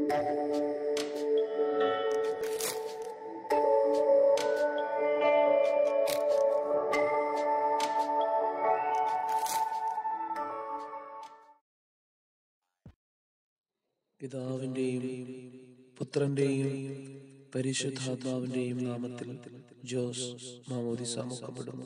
പിതാവിന്റെയും പുത്രന്റെയും പരിശുദ്ധാത്മാവിന്റെയും നാമത്തിൽ ജോസ് മാമോദിസ മുക്കപ്പെടുന്നു.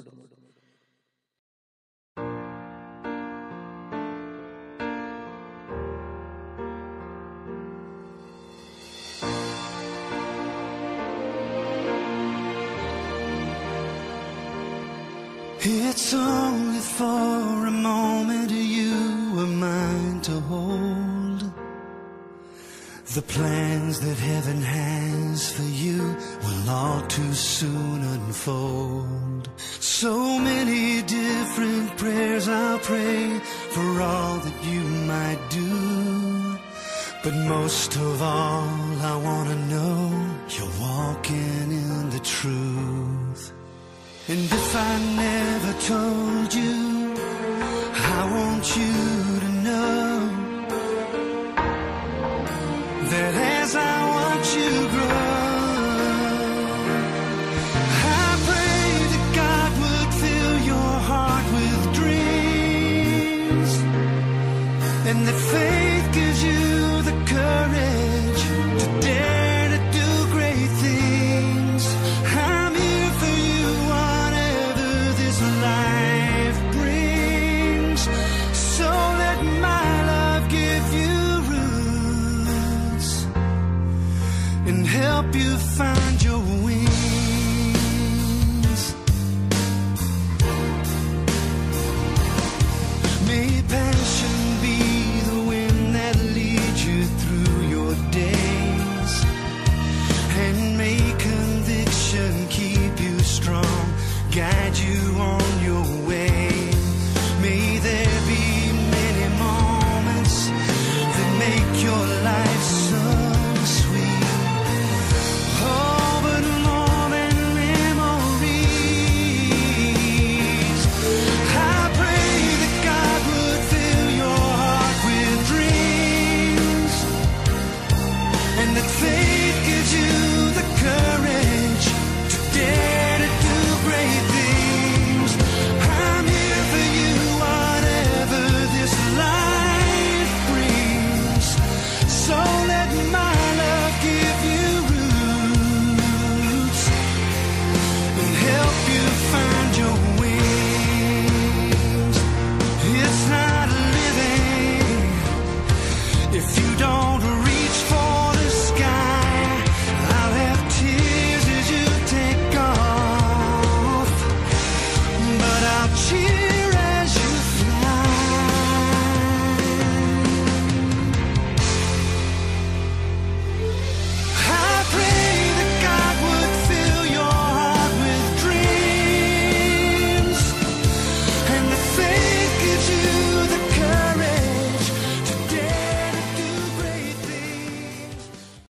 It's only for a moment you were mine to hold. The plans that heaven has for you will all too soon unfold. So many different prayers I'll pray for all that you might do. But most of all I want to know you're walking in the truth. And if I never told you, I want you to know that as I watch you grow, I pray that God would fill your heart with dreams, and that faith gives you the courage to dare